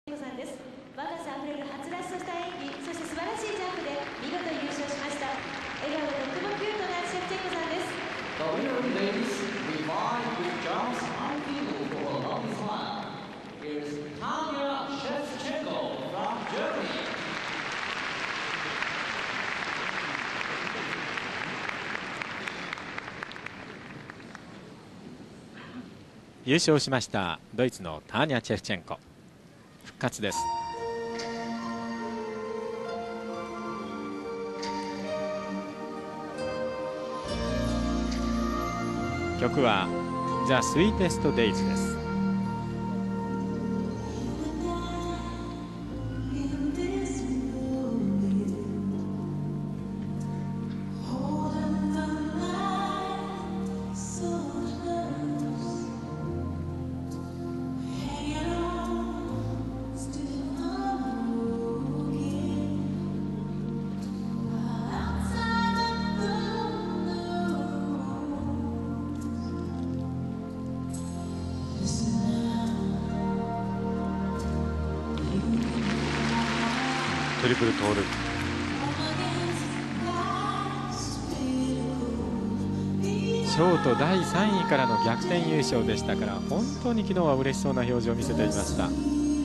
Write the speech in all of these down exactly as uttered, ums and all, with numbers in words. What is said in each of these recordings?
さんです。若さあふれるはつらつとした演技、そして素晴らしいジャンプで見事優勝しました。笑顔でとってもキュートなシェフチェンコさんです。 The winner, ladies, we find with jumps unbeatable for a lovely smile. Here's Tanya Shevchenko from Germany. 優勝しましたドイツのターニャ・チェフチェンコ、復活です。曲は「The Sweetest Days」です。 トリプルトーループ。 ショートだいさんいからの逆転優勝でしたから、本当に昨日は嬉しそうな表情を見せていました。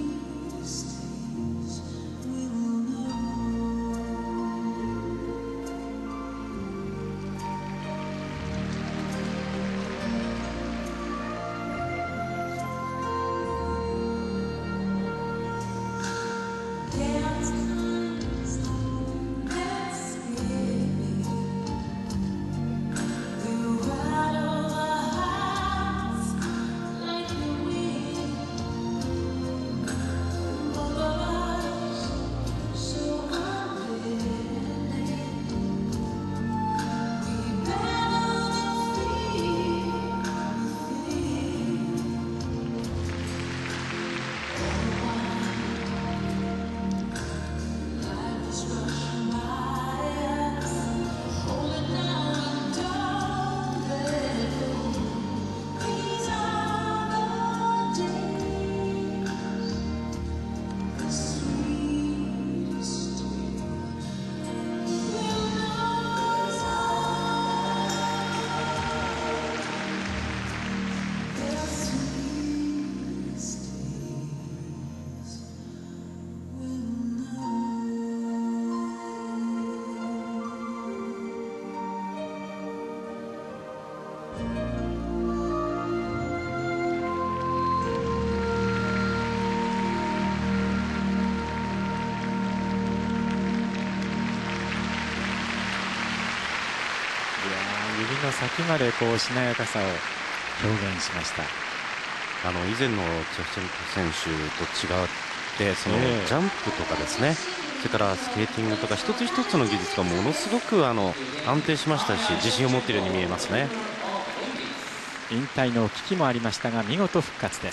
指の先までこうしなやかさを表現しました。 あの以前のチェフチェンコ選手と違ってそのジャンプとかですね、それからスケーティングとか一つ一つの技術がものすごくあの安定しましたし、自信を持っているように見えますね。 引退の危機もありましたが見事復活です。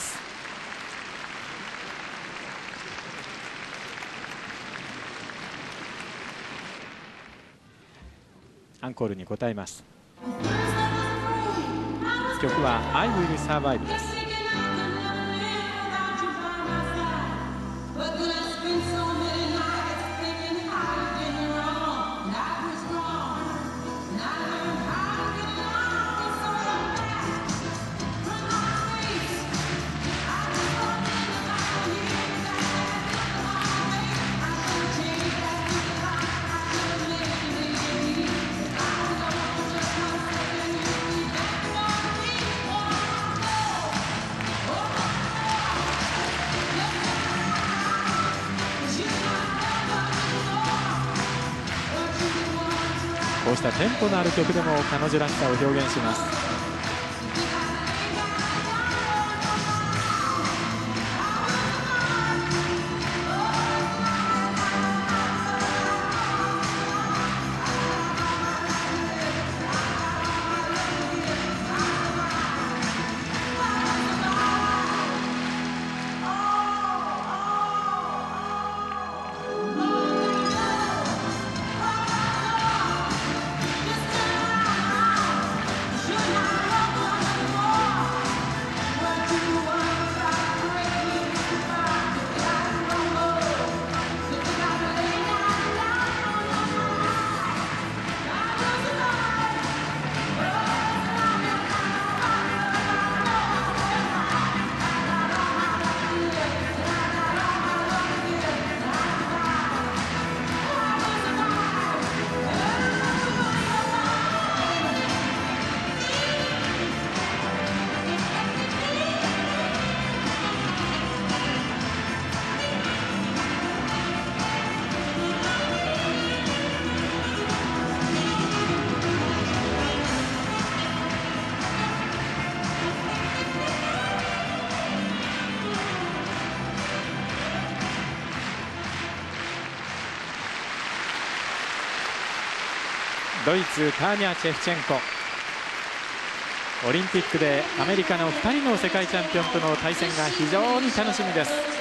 アンコールに応えます。曲は「I Will Survive」です。こうしたテンポのある曲でも彼女らしさを表現します。 ドイツターニャ・チェフチェンコ。オリンピックでアメリカのふたりの世界チャンピオンとの対戦が非常に楽しみです。